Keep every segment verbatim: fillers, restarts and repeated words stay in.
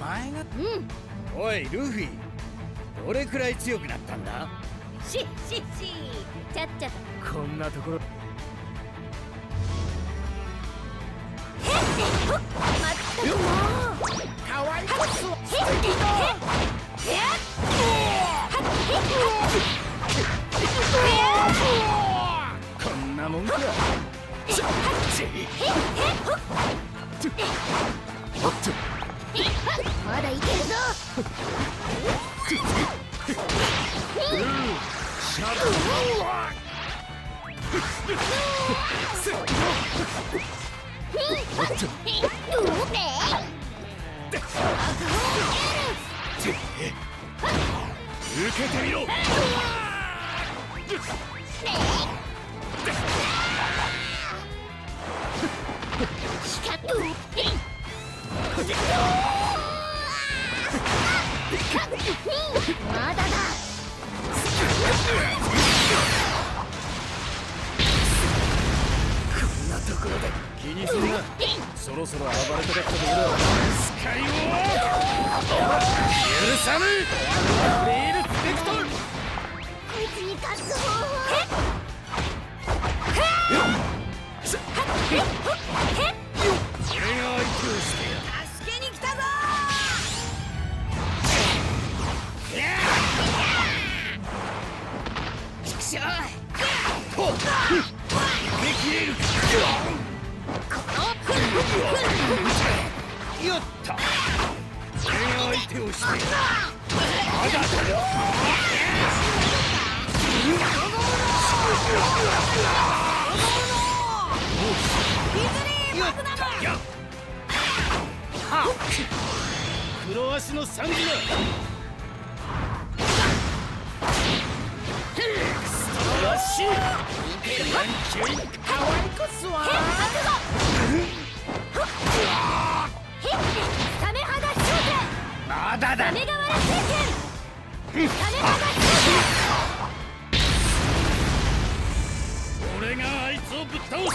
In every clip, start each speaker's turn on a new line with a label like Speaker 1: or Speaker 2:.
Speaker 1: 前が。
Speaker 2: うん。おいルフィ、どれくらい強くなったんだ？
Speaker 3: しししちゃっちゃと
Speaker 1: こんなところ。
Speaker 3: へっまったくもう
Speaker 1: かわいこそ
Speaker 3: へっへっへっ
Speaker 1: こんなもんか。ちょっと
Speaker 3: まだいけるぞ。
Speaker 1: シャドウ受けてみろ。
Speaker 3: まだだ。
Speaker 1: こんなところで気にするな。そろそろ暴れたかったところだ。スカイウォーク許さぬ。レールスペクトル。
Speaker 3: こいつに勝つ方法。
Speaker 1: 俺が相手をしてやる。
Speaker 3: 助けに来たぞー。ちくしょう。
Speaker 1: 逃げ切れるか。よっと。俺が相手をしてやる。まだだよ。黒足のサンギだ。クストラッシュかわいこすわ。
Speaker 3: サメ肌頂点。
Speaker 1: まだだ。
Speaker 3: サメ瓦聖剣。サメ肌頂
Speaker 1: 俺があいつをぶっ倒す。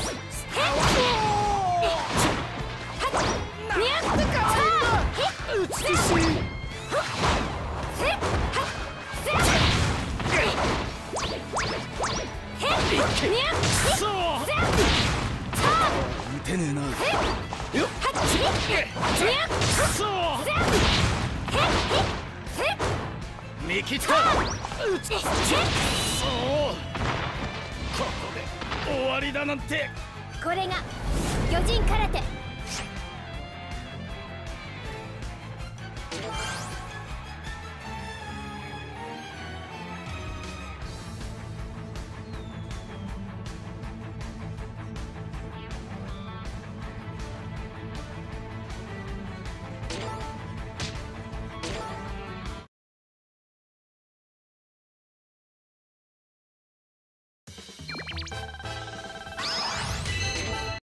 Speaker 3: 点。にゃっとかわいい。
Speaker 1: 美しい。そう打てねえな。よっそう見切った。そうここで終わりだなんて。
Speaker 3: これが巨人空手